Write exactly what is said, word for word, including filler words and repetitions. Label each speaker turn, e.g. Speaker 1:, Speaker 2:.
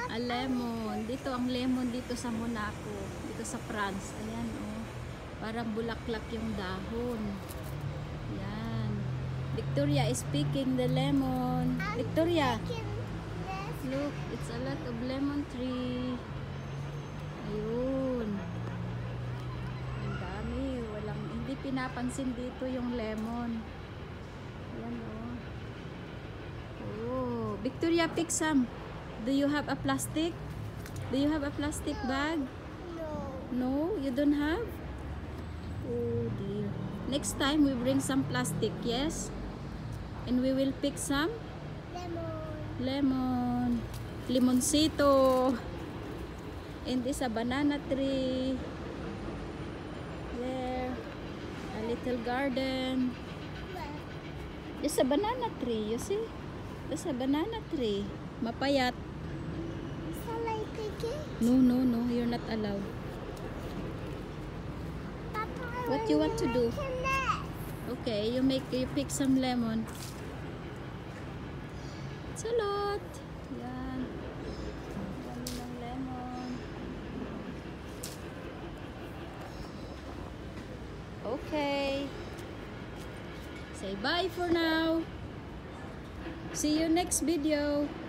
Speaker 1: A lemon. Dito ang lemon dito sa Monaco. Dito sa France. Ayan, oh. Parang bulaklak yung dahon. Ayan. Victoria is picking the lemon. Victoria. Look, it's a lot of lemon tree. Ayun. Ang dami. Walang, hindi pinapansin dito yung lemon. Ayan, oh. Oh. Victoria, pick some. Do you have a plastic? Do you have a plastic bag?
Speaker 2: No.
Speaker 1: No, you don't have? Oh dear. Next time we bring some plastic, yes? And we will pick some
Speaker 2: Lemon.
Speaker 1: lemon, limoncito. And this a banana tree. There. A little garden. There's a banana tree, you see? There's a banana tree. Mapayat.
Speaker 2: Shall I pick it?
Speaker 1: No, no, no. You're not allowed.
Speaker 2: Papa, I
Speaker 1: What you want to do?
Speaker 2: make a nest.
Speaker 1: Okay, you make you pick some lemon. It's a lot. Yan. Dami ng lemon. Okay. Say bye for now. See you next video.